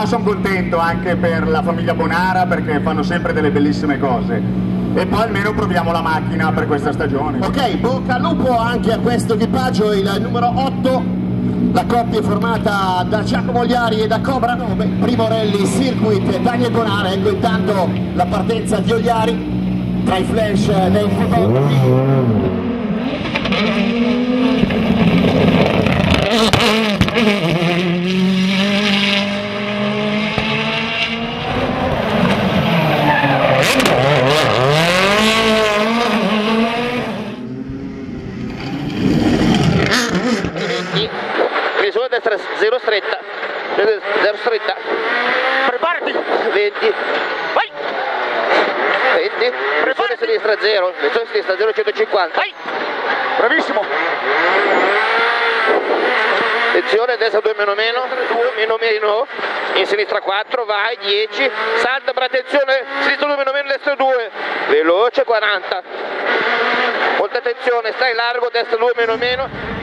No, sono contento anche per la famiglia Bonara perché fanno sempre delle bellissime cose. E poi almeno proviamo la macchina per questa stagione. Ok, bocca al lupo anche a questo equipaggio, il numero 8. La coppia è formata da Giacomo Ogliari e da Cobra 9. Primo rally circuit Daniel Bonara. Ecco intanto la partenza di Ogliari tra i flash dei fotografi. Sulla destra 0 stretta, 0 stretta, preparati, 20, vai, 20, pressione sinistra 0, pressione sinistra 0, 150, vai, bravissimo, attenzione, destra 2 meno meno, 2 meno meno, in sinistra 4, vai, 10, salta, per attenzione, sinistra 2 meno meno, destra 2, veloce 40, molta attenzione, stai largo, destra 2 meno meno,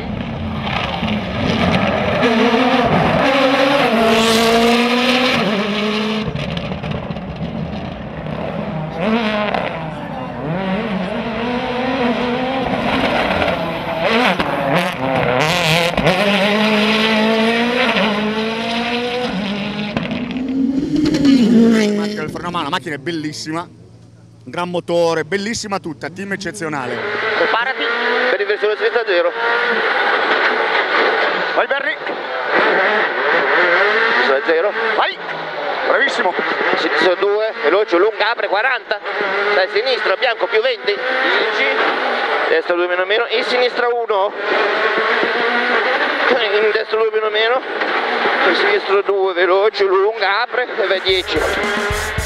la macchina è bellissima, un gran motore, bellissima tutta, team eccezionale. Preparati per inversione sinistra 0. Vai Berri! Sinistra 0. Vai! Bravissimo! Sinistra 2, veloce, lunga, apre 40. Dai sinistra, bianco più 20. 10. Destra 2 meno meno. In sinistra 1. In destra 2 meno meno. In sinistra 2, veloce, lunga, apre e vai 10.